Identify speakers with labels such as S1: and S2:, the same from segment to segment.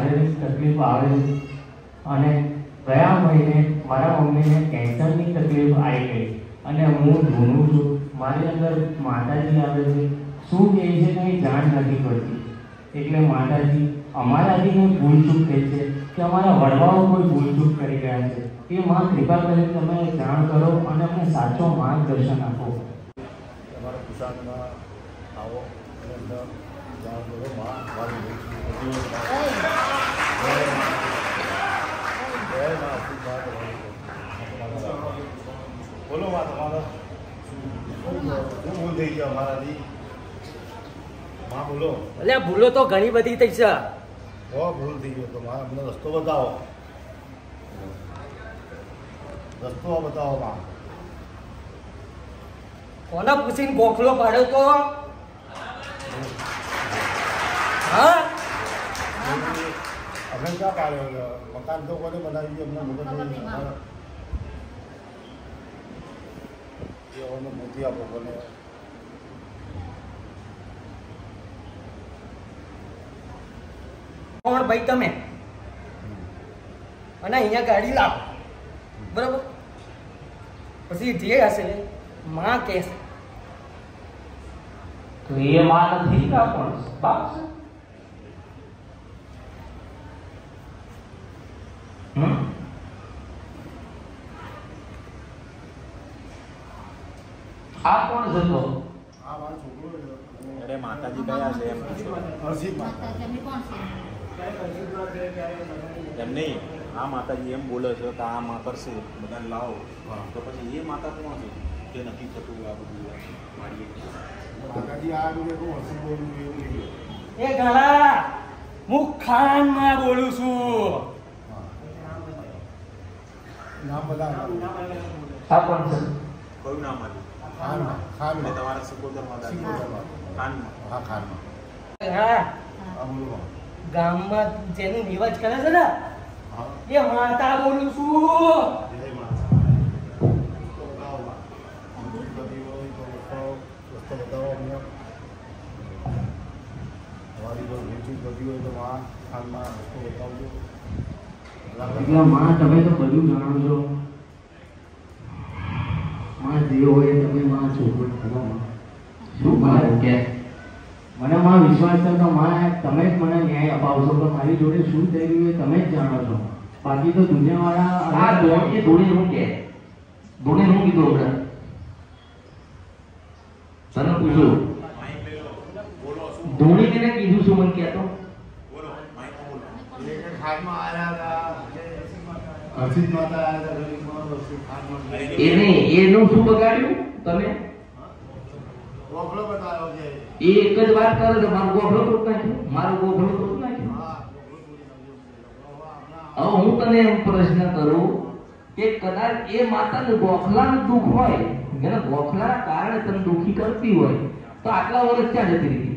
S1: શારીરિક તકલીફ આવે છે અને ગયા મહિને મારા મમ્મીને કેન્સરની તકલીફ આવી ગઈ અને હું ધૂનું છું, મારી અંદર માતાજી આવે છે, શું કહે છે કંઈ જાણ નથી પડતી. એટલે માતાજી અમારાથી કંઈ ભૂલચૂક થઈ છે કે અમારા વડવાઓ કોઈ ભૂલચૂક કરી ગયા છે, એ માં કૃપા કરી તમે જાણ કરો અને અમને સાચો માર્ગદર્શન આપો.
S2: તમારા કિસાનમાં આવો અને અંદર જાણ કરો માં બોલો માં તમારા શું ભૂલ થઈ ગયો અમારાથી? માં બોલો.
S3: એટલે ભૂલો તો ઘણી બધી થઈ છે.
S2: બહુ ભૂલ થઈ ગયો તો માં અમને રસ્તો બતાવો, રસ્તો બતાવો માં.
S3: કોના પૂછીને ગોખલો પાડ્યો તો? હા
S2: અમે ક્યાં પાડ્યો? મકાન તો કોને બનાવી અમને મગજ મોતી આપો કોને.
S3: કોણ ભાઈ તમે? અને અહીંયા ગાડી લાવો, બરાબર? પછી જે હશે માં કહેશે
S1: તો એ માં નથી કા પણ બાપ છે. આ કોણ જતો?
S2: આ મારો છોકરો છે.
S4: અરે માતાજી કયા છે એમ પૂછો.
S2: હર્ષિત માતા.
S4: એમ નહીં, આ માતાજી એમ બોલે છે કે આ માં કરશે બધાને લાવો, તો પછી એ માતા કોણ છે કે નથી થતું આ બધું મારી?
S2: માતાજી આ બધું હર્ષિત બોલું એવું નહીં.
S3: એ ગાળા હું ખાનમાં બોલું છું.
S2: નામ બધા
S1: આ કોણ છે?
S4: કયું નામ આવ્યું?
S2: ખાનમાં. ખાનમાં.
S4: તમારા સકોદર માતા ખાનમાં.
S2: હા ખાનમાં.
S3: હા
S2: આ બોલો.
S3: ગામમાં જેનું નિવાજ કરે છે ને
S2: હા
S3: એ માતા બોલું છું.
S2: જય માતા. તો બતાવો માં. બધી હોય તો બતાવો, રસ્તો બતાવો અમને. તમારી જો ભેટી બધી હોય તો માં ખાનમાં રસ્તો બતાવજો.
S1: એટલે માં તમે તો બધું જાણો છો, માં જે હોય તમે માં છોકરો કરો. શું મારું કે મને માં વિશ્વાસ છે તો માં તમે જ મને ન્યાય અપાવશો કે મારી જોડે શું થઈ રહ્યું એ તમે જ જાણો છો. બાકી તો દુનિયાવાળા આ ધોણી હું કે ધોણી હું કીધું હમણાં તને પૂછું ધોણી તેને કીધું શું મને કહેતો?
S2: ખાનમાં આવ્યા હતા, હર્ષિત માતા આવ્યા હતા.
S1: એને એનું શું બગાડ્યું તમે?
S2: ગોખલો બતાવ્યો છે.
S1: એ એક જ વાત કરે છે મારો ગોખલો તોડ નાખ્યો, મારો ગોખલો તોડ નાખ્યો. હવે હું તને એમ પ્રશ્ન કરું કે કદાચ એ માતાને ગોખલાનું દુઃખ હોય, એને ગોખલાના કારણે તને દુઃખી કરતી હોય તો આટલા વર્ષ ક્યાં જતી રહી?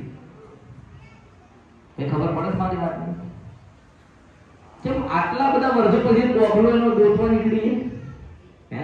S1: એ ખબર પડે છે મારી વાતની? કેમ આટલા બધા વર્ષો પછી ગોખલો એનો ગોતવા નીકળી? હે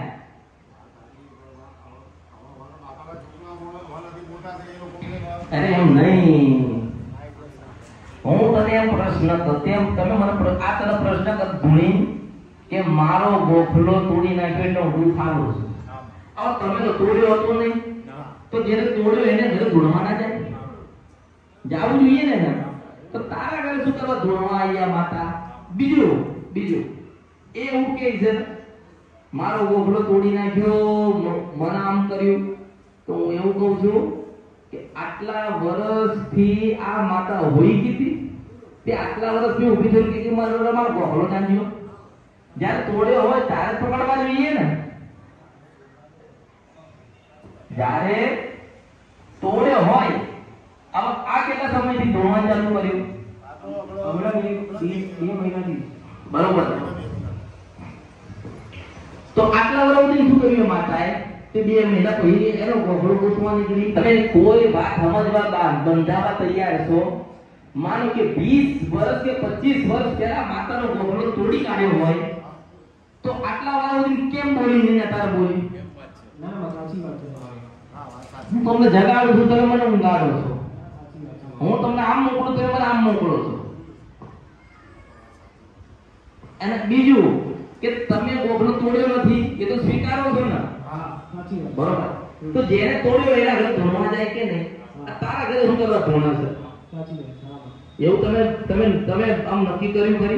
S1: અરે એમ નહીં, હું તને એમ પ્રશ્ન કરું તેમ તમે મને આ તને પ્રશ્ન કર ધૂણી કે મારો ગોખલો તોડી નાખ્યો એટલે હું ખાવું છું. હવે તમે તો તોડ્યો હતો નહીં તો જેને તોડ્યો એને ઘરે ધૂણવા ના જાય? જવું જોઈએ ને. તો તારા ઘરે શું કરવા ધૂણવા આવ્યા માતા? બીજું એ એવું કે છે મારો ગોખલો તોડી નાખ્યો, મને આમ કર્યું. તો હું એવું કહું છું કે આટલા વર્ષથી આ માતા હોઈ ગઈ તે આટલા વર્ષથી ઊભી થઈ કે મારો ગોખલો ચાંદ્યો. જ્યારે તોડ્યો હોય ત્યારે પકડવા જોઈએ ને. જ્યારે તોડ્યો હોય આ કેટલા સમયથી ધોવાનું ચાલુ કર્યું? હમણાં બે મહિનાથી. બરોબર. તો આટલા વર્ષથી શું કર્યું માતાએ? તે 2 મહિના પછી એનો ગોખલો ગોતવા નીકળી. તમે કોઈ વાત સમજવા બંધાવા તૈયાર છો? માનો કે 20 વર્ષ કે 25 વર્ષ પહેલા માતાનો ગોખલો તોડી કાઢ્યો હોય તો આટલા વાર સુધી કેમ બોલી નહીં તારે બોલી? ના સાચી વાત છે. હું તમને જગાડું છું, તમે મને ઊંઘાડો છો. હું તમને આમ મોકલું, તમે મને આમ મોકલો છો. અને બીજું કે તમે ગોખલો તોડ્યો નથી એ તો સ્વીકારો છો ને.
S3: હા સાચી વાત.
S1: બરોબર. તો જેને તોડ્યો એના ઘરે ધોણવા જાય કે નહીં? આ તારા ઘરે શું કરવા ધોણા છે?
S3: સાચી વાત. હા
S1: એવું તમે આમ નક્કી કર્યું ખરી?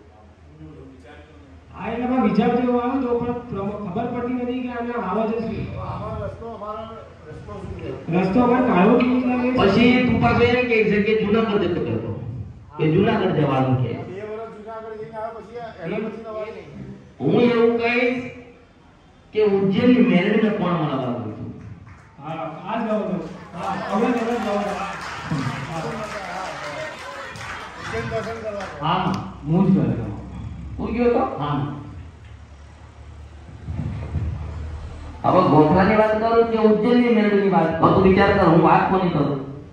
S3: આ એનામાં વિચાર જેવો આવે તો પણ ખબર પડતી નથી કે આને આવા જ છે.
S2: આમાં રસ્તો શું છે?
S3: રસ્તો અમારે કાઢવો કેવી રીતે?
S1: પછી તું પાછો એમ કહે છે કે જુનાગઢ જતો હતો કે જુનાગઢ જવાનું કે
S2: 2 વર્ષ જુનાગઢ જઈને આવ્યા પછી એના પછી નવા નહીં.
S1: હું એવું કહીશ કે ઉજ્જૈનની મેરડીને કોણ મળવા છું?
S3: હા આજ ગાવ તો. હા હવે હવે ગાવ.
S2: ઉજ્જૈન દર્શન કરવા.
S3: હા હું જ ગયો.
S1: તું ગયો તો?
S3: હા
S1: હવે ગોખલાની વાત કરું કે ઉજ્જૈનની મેરડીની વાત કરું? તો વિચાર કર, હું વાત કોની કરું?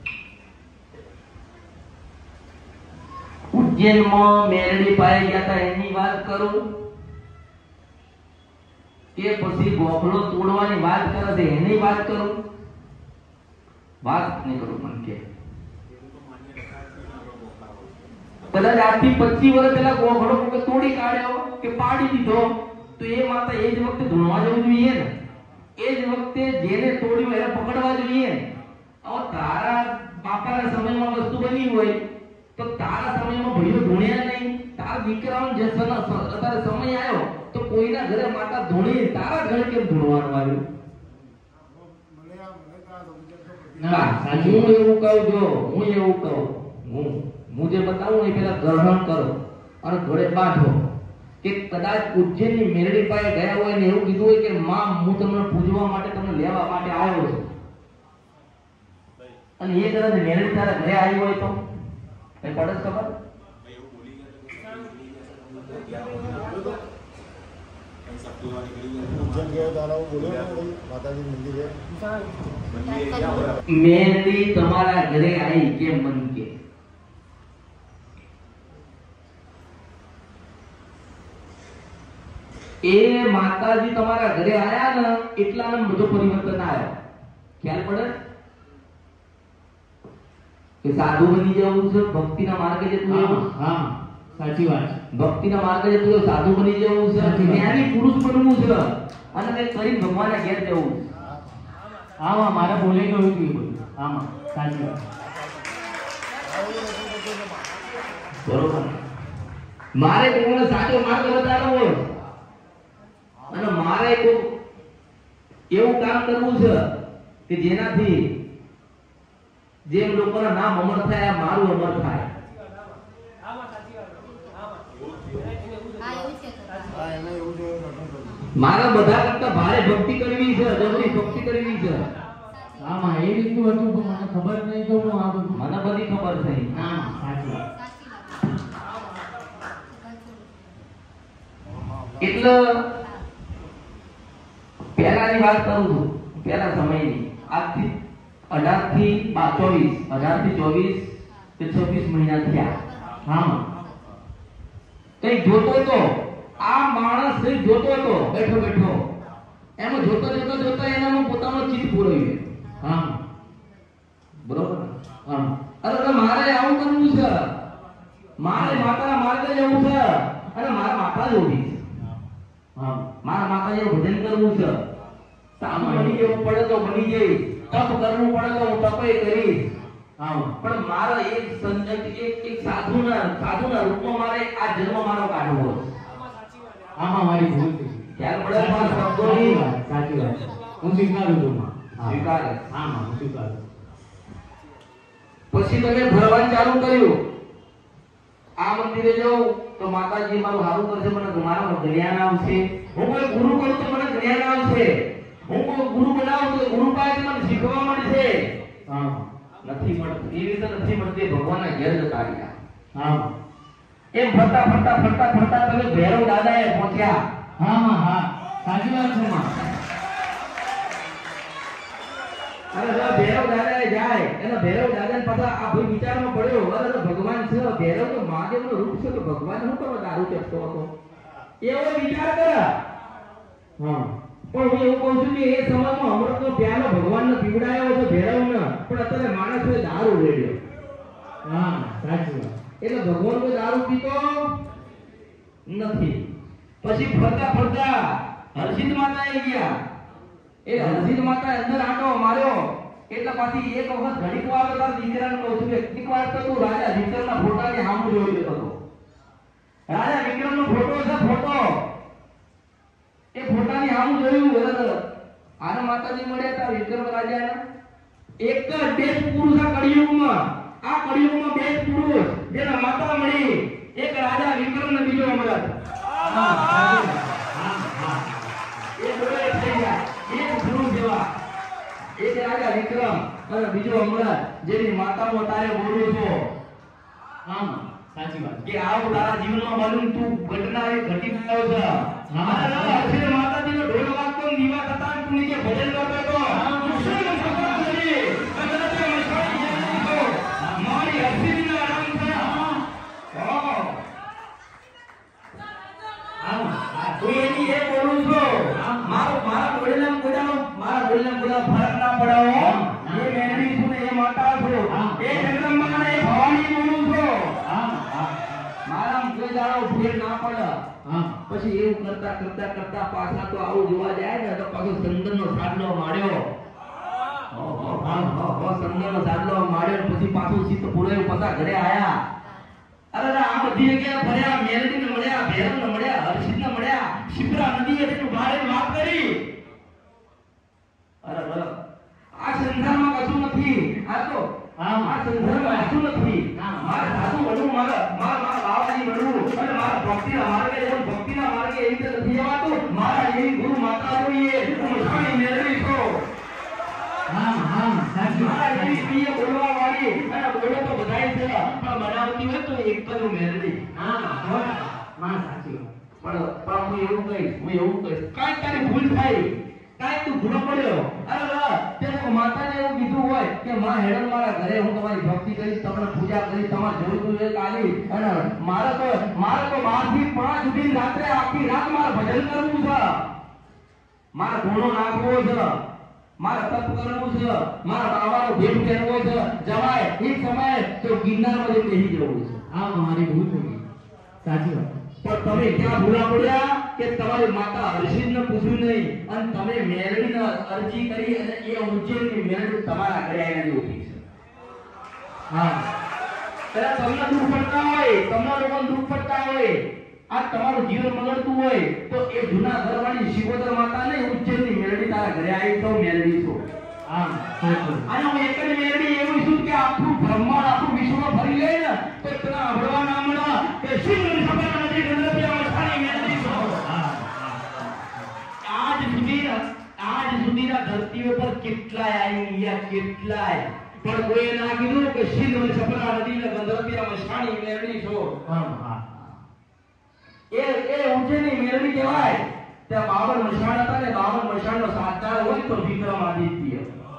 S1: ઉજ્જૈનમાં મેરડી પાઈ ગયા હતા એની વાત કરું કે પછી ગોખલો તોડવાની વાત કરે છે એની વાત કરું? વાત નહીં કરું. મને કે કદાચ આજથી 25 વર્ષ પહેલા ગોખલો કોઈ તોડી કાઢ્યો કે પાડી દીધો તો એ માતા એ જ વખતે ધૂણવા જવું જોઈએ ને. એ જ વખતે જેને તોડ્યું એને પકડવા જોઈએ. હવે તારા બાપાના સમયમાં વસ્તુ બની હોય તો તારા સમયમાં ભાઈઓ ધૂણ્યા નહીં, તારા દીકરાઓને જે અત્યારે સમય આવ્યો તો કોઈના ઘરે માતા ધૂણી, તારા ઘરે કેમ ધૂણવાનું આવ્યું?
S2: મને આ
S3: ના
S1: હું એવું કહું હું જે બતાવું એ પેલા ગ્રહણ કરો અને ઘોડે બાંધો કે કદાચ ઉજ્જૈનની મેરડી પાસે ગયા હોય ને એવું કીધું હોય કે માં હું તમને પૂજવા માટે તમને લેવા માટે આવ્યો છું અને એ કદાચ મેરડી તારા ઘરે આવી હોય તો કઈ પડે ખબર?
S2: ઉજ્જૈન ગયો તારા હું બોલ્યો ને ભાઈ માતાજી મંદિરે
S1: મેરડી તમારા ઘરે આવી કેમ મન કે? એ માતાજી તમારા ઘરે આયા ને એટલામાં બધું પરિવર્તન આવ્યો. ખ્યાલ પડે કે સાધુ બની જવું છે ભક્તિના માર્ગે જતું એવું?
S3: હા સાચી વાત.
S1: ભક્તિના માર્ગે જતું સાધુ બની જવું છે, જ્ઞાની પુરુષ બનવું છે અને તે કરી ભગવાનના ઘેર જવું.
S3: આમાં મારે બોલે ગયું હતું એ બધું. આમાં સાચી વાત.
S1: બરોબર. મારે કોઈને સાચો માર્ગ બતાવવો હોય અને મારે કોઈ એવું કામ કરવું છે કે જેનાથી જેમ લોકોના નામ અમર થાય મારું અમર થાય.
S2: હા એને એવું જોયું
S1: મારે બધા કરતા ભારે ભક્તિ કરવી છે, જબરી ભક્તિ કરવી છે.
S3: આમાં એ રીતનું હતું પણ મને ખબર નહીં તો હું આ બધું.
S1: મને બધી ખબર છે.
S3: ના સાચી વાત.
S1: એટલે પહેલાની વાત કરું છું, પહેલા સમયની. આજથી 18 થી 24 કે 26 મહિના થયા.
S3: હા
S1: કઈ જોતો હતો આ માણસ જોતો હતો બેઠો બેઠો એમાં જોતા એનામાં પોતાનો ચિત્ત પૂરાયું.
S3: હા
S1: બરોબર.
S3: હા
S1: અરે મારે આવું કરવું છે, મારે માતાના માર્ગે જવું છે અને મારા માતા જોડી છે.
S3: હા
S1: મારા માતાજીનું ભજન કરવું છે. સામ બની જવું પડે તો બની જઈશ, તપ કરવું પડે તો હું તપે કરીશ.
S3: હા
S1: પણ મારો એક સાધુના રૂપમાં મારે આ જન્મ મારો કાઢવો છે.
S3: આમાં મારી ભૂલ થઈ.
S1: ત્યાર પડે મારા શબ્દોની
S3: સાચી વાત. હું સ્વીકારું છું માં.
S1: સ્વીકારે.
S3: હા માં હું સ્વીકારું.
S1: પછી તમે ભરવાનું ચાલુ કર્યું. આ મંદિરે જાઉં તો માતાજી મારું સારું કરશે, મને મારા જ્ઞાન આવશે. હું કોઈ ગુરુ કરું તો મને જ્ઞાન આવશે. હું કોઈ ગુરુ બનાવું તો ગુરુ પાસે મને શીખવા મળશે.
S3: હા
S1: નથી મળતું. એ રીતે નથી મળતી. ભગવાનના ઘેર જતા રહ્યા.
S3: હા
S1: એમ ફરતા તમે ભૈરવ દાદાએ પહોંચ્યા.
S3: હા માં હા સાચી વાત છે માં.
S1: અને જો ભૈરવ દાદાએ જાય એનો ભૈરવ દાદાને પાછા આ ભાઈ વિચારમાં પડ્યો, અરે ભગવાન છે, ભૈરવ તો મહાદેવનું રૂપ છે, તો ભગવાન શું કરવા દારૂ ચડતો હતો એવો વિચાર કરે.
S3: હા
S1: પણ હું એવું કહું છું કે એ સમયમાં અમૃતનો પ્યાલો ભગવાનને પીવડાયો છે ભૈરવને, પણ અત્યારે માણસે દારૂ રેડ્યો.
S3: હા સાચી વાત.
S1: એટલે ભગવાન કોઈ દારૂ પીતો નથી. પછી ફરતા ફરતા હરસિદ્ધ માતા આવી ગયા. એ હરસિદ્ધ માતા અંદર આંટો માર્યો એટલે પાછી એક વખત ઘડીક વાર તો દીકરાને કહું છું કે એક વાર તો તું રાજા વિક્રમના ફોટાની સામે જોઈ લેતો હતો. રાજા વિક્રમનો ફોટો છે, ફોટો એ ફોટાની સામે જોયું. આના માતાજી મળ્યા હતા વિક્રમ રાજાના. એક જ બે પુરુષ આ કળિયુગમાં, આ કળિયુગમાં બે પુરુષ, બેના માતા મળી. એક રાજા વિક્રમ ને બીજો અમરત. એ બોલે થઈ ગયા એક ગુરુ જેવા. એક રાજા વિક્રમ અને બીજો અમરત, જેની માતાઓ તારે બોલું છો.
S3: આમ સાચી વાત
S1: કે આવ તારા જીવનમાં બનવું તું ઘટના એ ઘટી ગયો છે. હર્ષિદ માતાજીનો ઢોલ વાગતો દીવા થતા તું નીચે ભજન કરતો હતો. મારી હર્ષિદના નામ છે. તું એની એ બોલું છો. મારા બોલેલા ફરક ના પડાવો. એ મેરડી છું ને એ માતા છું. એ જગદંબા ને ભવાની બોલું છું. મારા કોઈ દાડો ફેર ના પડે. પછી એવું કરતા કરતા કરતા પાછા તો આવું જોવા જાય ને તો પાછો સંદનનો સાડલો માર્યો. સંદનનો સાડલો માર્યો પછી પાછું સીત પુરે પતા ઘરે આયા. અરે આ બધી જગ્યાએ ફર્યા, મેલડીને મળ્યા, ભેરવને મળ્યા, હર્ષિદને મળ્યા, શિપ્રા નદીએ તેનું ભારે વાત કરી. અરે આ સંસારમાં કશું નથી. આ તો આ સંસારમાં કશું નથી. મારે સાધુ બનવું, મારા બાવાજી બનવું અને મારા ભક્તિના માર્ગે જવું. ભક્તિના માર્ગે એવી રીતે નથી જવાતું. મારા એવી ગુરુ માતા જોઈએ. હું મસાણી મેળવી છું. મારા એવી સ્ત્રીએ બોલવા વાળી અને બોલે તો બધાય છે, પણ બનાવતી હોય તો એક જ મેળવી.
S3: સાચી વાત.
S1: પણ હું એવું કહીશ કાંઈક તારી ભૂલ થાય, કાંઈક તું ભૂલો પડ્યો. અરે તે માતાને એવું કીધું હોય કે માં હેડન મારા ઘરે હું તમારી ભક્તિ કરીશ, તમને પૂજા કરીશ, તમારે જોઈતું હોય કાલી. અને મારે તો 12 થી 5 સુધી રાત્રે આખી રાત મારે ભજન કરવું છે, મારે ઘોડો નાખવો છે, મારે તપ કરવું છે, મારા બાવાનો ભેટ પહેરવો છે. જવાય એક સમયે તો ગિરનારમાં બેસી જવું છે.
S3: આ મારી ભૂલ થઈ ગઈ. સાચી વાત.
S1: પણ તમે ક્યાં ભૂલા પડ્યા કે તમારી માતા હર્ષિદને પૂછ્યું નહીં અને તમે મેરડીને અરજી કરી અને એ ઉજ્જૈનની મેરડી તમારા ઘરે આવીને ઉભી છે. ત્યારે તમને દુઃખ પડતા હોય, તમને લોકોને દુઃખ પડતા હોય, આ તમારું જીવન બગડતું હોય તો એ જૂના ઘરવાળી શિવોદર માતા ને ઉજ્જૈનની મેરડી તારા ઘરે આવી તો મેરડી છો. અને હું એક જ મેરડી એવું છું કે આખું બ્રહ્માંડ આખું વિશ્વ ફરી લે ને તો તને અભળવા ના મળે કે શિવની ખબર નથી ગણપતિમાં સારી મેરડી છો. આજ સુધીના ધરતી ઉપર કેટલાય આવી ગયા, કેટલાય, પણ કોઈ ના કીધું કે શિવની સપના નદી ને ગંધર્પિયા મસાણી મેરડી છો. એ ઉજ્જૈનની મેરડી કહેવાય. ત્યાં 52 મસાણ હતા ને 52 મસાણનો સાતદાર હોય તો વિક્રમાદિત્ય.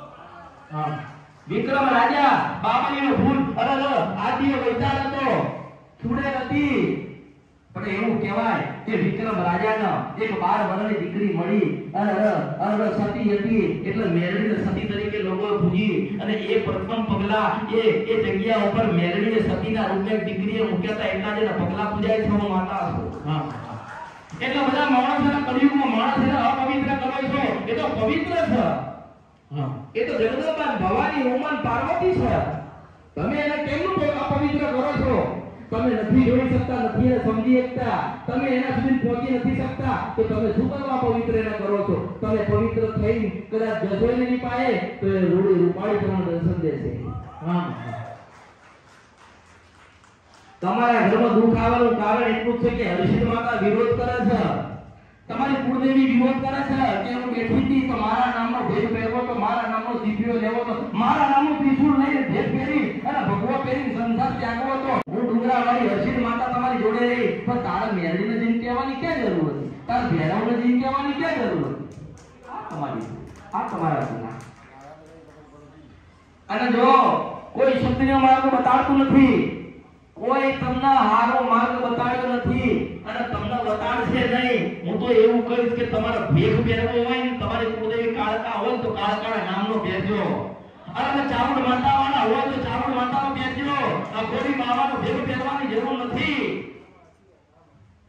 S1: વિક્રમ રાજા બાબાજીનો ભૂલ આદિય વૈતાલ હતો, છોડે નથી. પણ એવું કહેવાય કે વિક્રમ રાજાને એક 12 વર્ષની દીકરી મળી અને સતી હતી એટલે મેરડીને સતી તરીકે લોકો પૂજી અને એ પ્રથમ પગલા એ જગ્યા ઉપર મેરડીને સતીના રૂપે દીકરીએ મૂક્યા હતા. એટલા જેના પગલા પૂજાય છે માતા છો. એટલે બધા માણસોના કળિયુગમાં માણસને અપવિત્ર કરો છો, એ તો પવિત્ર છે. એ તો જગદંબા ભવાની ઉમન પાર્વતી છે. તમે એને કેમનું અપવિત્ર કરો છો? તમે નથી જોઈ શકતા, નથી એને સમજી શકતા, તમે એના સુધી પહોંચી નથી શકતા તો તમે શું કરવા પવિત્ર એને કરો છો? તમે પવિત્ર થઈ કદાચ જશોને નહીં પાએ તો એ રૂપાળી તમને દર્શન દેશે. તમારા ઘરમાં દુઃખ આવવાનું કારણ એટલું છે કે હર્ષિદ માતા વિરોધ કરે છે, તમારી કુળદેવી વિરોધ કરે છે કે હું બેઠી હતી તો મારા નામનો ભેદ પહેરવો, તો મારા નામનો દીપિયો લેવો, તો મારા નામનું ત્રિશૂળ લઈને ભેદ પહેરી અને ભગવો પહેરી સંસાર ત્યાગવો હતો. હું ડુંગરાવાળી હર્ષિદ માતા તમારી જોડે રહી, પણ તારા મેરડીને જઈને કહેવાની ક્યાં જરૂર હતી? તારા ભેરાવને જઈને કહેવાની ક્યાં જરૂર હતી? આ તમારા ગુના. અને જો કોઈ ક્ષત્રિય માર્ગ બતાડતું નથી, કોઈ તમને હારો માર્ગ બતાડ્યો નથી અને તમને બતાડશે નહીં. હું તો એવું કહીશ કે તમારે ભેખ પહેરવો હોય ને, તમારી કુળદેવી કાળકા હોય તો કાળકાના નામનો પહેરજો. અને ચામુંડ માતાવાના હોય તો ચામુંડ માતાનો પહેરજો. આ ગોરી બાવાનો ભેખ પહેરવાની જરૂર નથી.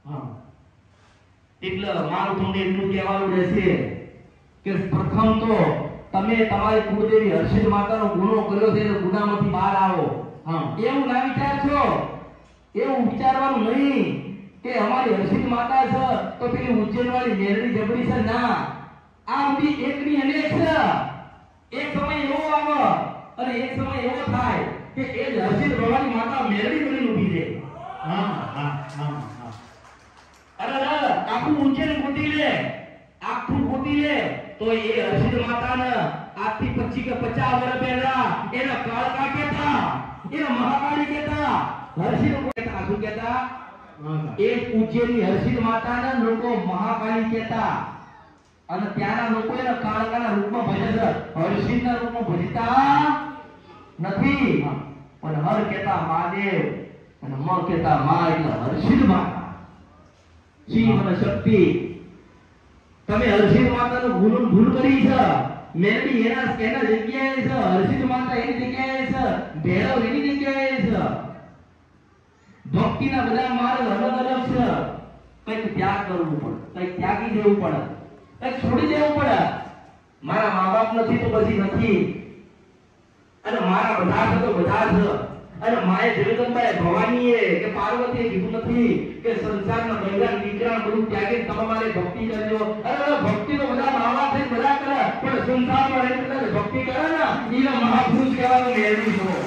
S1: હા એટલે મારું તમને એટલું કહેવાનું રહેશે કે પ્રથમ તો તમે તમારી કુળદેવી હર્ષિદ માતાનો ગુનો કર્યો છે એટલે ગુનામાંથી બહાર આવો. હા એવું ના વિચારશો, એવું વિચારવાનું નહીં કે અમારી હર્ષિદ માતા છે તો પેલી ઉજ્જૈન વાળી મેરડી જબરી છે. ના, આ બધી એકની અનેક છે. એક સમય એવો આવે અને એક સમય એવો થાય કે એ જ હર્ષિદ ભવાની માતા મેરડી બની ઊભી છે.
S2: હા હા હા હા
S1: અરે આખું ઉજ્જૈન ગોતી લે, આખું ગોતી લે તો એ હર્ષિદ માતાને આજથી 25 કે 50 વર્ષ પહેલા એના કાળકા કહેતા, એના મહાકાળી કહેતા, હર્ષિદ કહેતા. શું કહેતા? એ ઉજ્જૈનની હર્ષિદ માતાને લોકો મહાકાળી કહેતા અને ત્યાંના લોકો એને કાળકાના રૂપમાં ભજે છે, હર્ષિદના રૂપમાં ભજતા નથી. પણ હર કહેતા મહાદેવ અને મ કહેતા મા એટલે હર્ષિદ માતા, શિવ અને શક્તિ. તમે હર્ષિદ માતાનું ભૂલ કરી છે. મેરડી એના જગ્યાએ છે, હર્ષિદ માતા એની જગ્યાએ છે, ભૈરવ એની જગ્યાએ છે. ભક્તિના બધા માર્ગ અલગ અલગ છે. કંઈક ત્યાગ કરવું પડે, કંઈક ત્યાગી દેવું પડે, કંઈક છોડી દેવું પડે. મારા મા બાપ નથી તો પછી નથી, અને મારા બધા છે તો બધા છે. અને માએ જગદંબાએ ભવાનીએ કે પાર્વતીએ કીધું નથી કે સંસારના બૈરાગ દીકરા બધું ત્યાગી તમારે ભક્તિ કરજો. અરે ભક્તિ તો બધા માવા થઈ બધા કરે, પણ સંસારમાં રહીને ભક્તિ કરે ને એને મહાપુરુષ કહેવાનું મેળવી છો.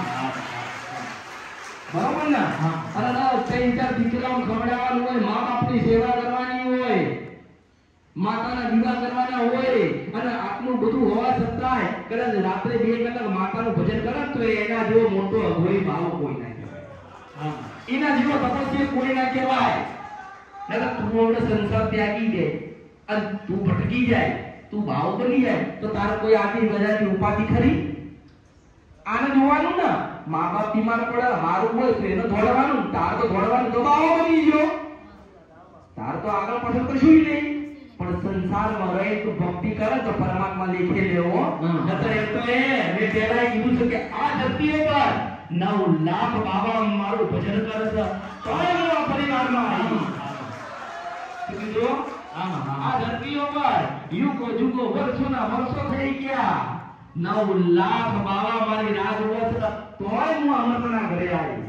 S1: બરોબર ને? અરે ત્રણ ચાર દીકરાઓ ખવડાવવાનું હોય, મા બાપની સેવા કરવાની હોય, માતાના વિવાહ કરવાના હોય, અને આટલું બધું હોવા છતાંય કદાચ રાત્રે 2 કલાક માતાનું ભજન કરે તો એના જેવો મોટો અઘોરી ભાવ કોઈ ના કહેવાય. એના જેવો તપસ્વી કોઈ ના કહેવાય. નકર તું હવે સંસાર ત્યાગી દે અને તું ભટકી જાય, તું ભાવ બની જાય તો તારે કોઈ આદિ ગજાની ઉપાધિ ખરી? આને જોવાનું ને, મા બાપ બીમાર પડે મારું હોય તો એને દોડવાનું, તાર તો દોડવાનું દબાવો બની ગયો, તાર તો આગળ પાછળ કશું નહીં. પણ સંસારમાં રહે તો ભક્તિ કરે તો પરમાત્મા લેખે લેવો. નતર એમ તો મેં પહેલા કીધું છે કે આ ધરતી ઉપર 9 લાખ બાબા મારું ભજન કરે છે તોય મારા પરિવારમાં આવી. કીધું આ ધરતી ઉપર યુગો જુગો વર્ષોના વર્ષો થઈ ગયા, 9 લાખ બાબા મારી રાહ જોવે છે તોય હું અમૃતના ઘરે આવી.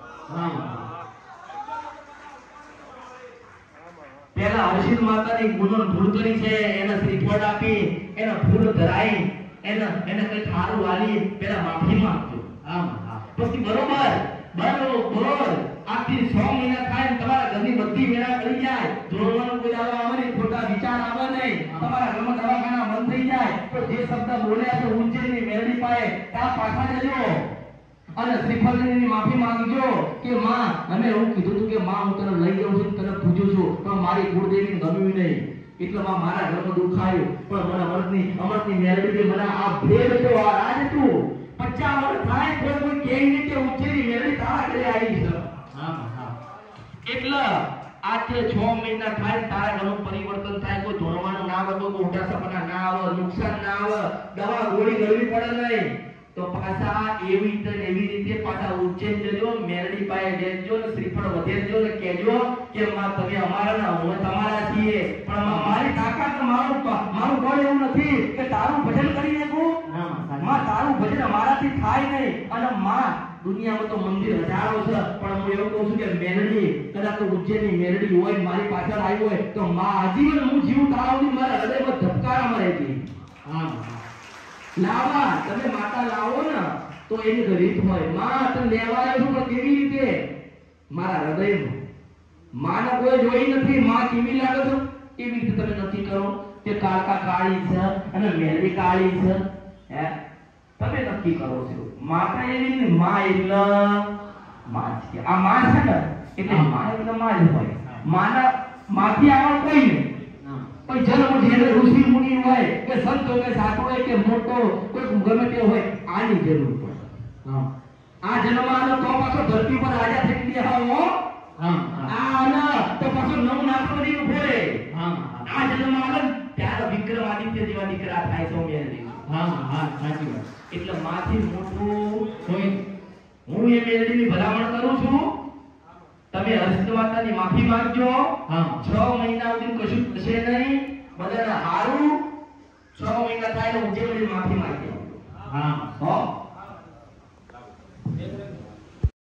S1: પેલા હર્ષિદ માતાની ગુનો ભૂલ કરી છે, એને શ્રીફળ આપી, એને ફૂલ ધરાઈ, એને કઈ થારું આલી, પેલા માફી માંગજો. પછી બરોબર આથી 6 મહિના થાય તમારા ઘરની બધી વેળા કરી જાય, જોડવાનું કોઈ આવે નહીં, ખોટા વિચાર આવે નહીં, તમારા ઘરમાં દવાખાના બંધ થઈ જાય તો જે શબ્દ બોલ્યા છે ઉજ્જૈનની મેરડી પાસે ત્યાં પાછા જજો અને શ્રીફળની માફી માંગજો કે માં અમે એવું કીધું હતું કે માં હું તને લઈ જાઉં છું, તને પૂજું છું, પણ મારી કુળદેવીને ગમ્યું નહીં એટલે મારા ઘરમાં દુઃખ આવ્યું. પણ મને અમૃતની મેરડી મને આ ભેદ તો આ રાજ તું 50 વર્ષ થાય કોઈ કહે નહીં કે ઉજ્જૈનની મેરડી તારા ઘરે આવી છે. એટલે આજે 6 મહિના થાય તારા ઘરનું પરિવર્તન થાય, કોઈ ધોરવાનું ના આવે, કોઈ ઉદાસપણા ના આવે, નુકસાન ના આવે, દવા ગોળી ગળવી પડે નહીં તો પાછા એવી રીતે પાછા ઉજ્જૈન જજો, મેરડી પાસે બેસજો ને શ્રીફળ વધેરજો ને કહેજો કે માં તમે અમારા ના અમે તમારા છીએ, પણ મારી તાકાત મારું બળ એવું નથી કે તારું ભજન કરી શકું. માં તારું ભજન અમારાથી થાય નહીં. અને માં દુનિયામાં તો મંદિર હજારો છે, પણ હું એવું કહું છું કે મેરડી કદાચ તો ઉજ્જૈનની મેરડી હોય મારી પાછળ આવી હોય તો માં આજીવન હું જીવ તાળાવની મારા હૃદયમાં ધબકારા રહેતી. લાવા તમે માતા લાવો ને તો એની રીત હોય. માં તમે લેવા આવ્યો છો પણ કેવી રીતે? મારા હૃદયમાં. માને કોઈ જોઈ નથી, માં કેવી લાગે છે કેવી રીતે તમે નક્કી કરો કે કાળકા કાળી છે અને મેરડી કાળી છે? હે તમે નક્કી કરો છો. માતા એવી ને માં એટલે માં છે. આ માં છે ને એટલે માં એટલે માં જ હોય. માના માથી આગળ કોઈ નહીં. કોઈ જન્મ જેને ઋષિ મુનિ હોય કે સંત હોય કે સાધુ હોય કે મોટો કોઈ ગમે તે હોય આની જરૂર પડે. આ જન્મ આનો તો પાછો ધરતી પર રાજા થઈ ગયા હો. આના તો પાછો નવ નાથોની ઉભરે. આ જન્મ આવે ત્યારે વિક્રમાદિત્ય જેવા દીકરા થાય તો મેળવી. સાચી વાત. એટલે માથી મોટું કોઈ હું એ મેળવીની ભલામણ કરું છું તમે હસ્ત માતાની માફી માંગજો.
S2: હા.
S1: 6 મહિના સુધી કશું થશે નહીં. બધાને હારું 6 મહિના થાય એટલે ઊંચે વળી માફી માંગજો.
S2: હા.
S1: હો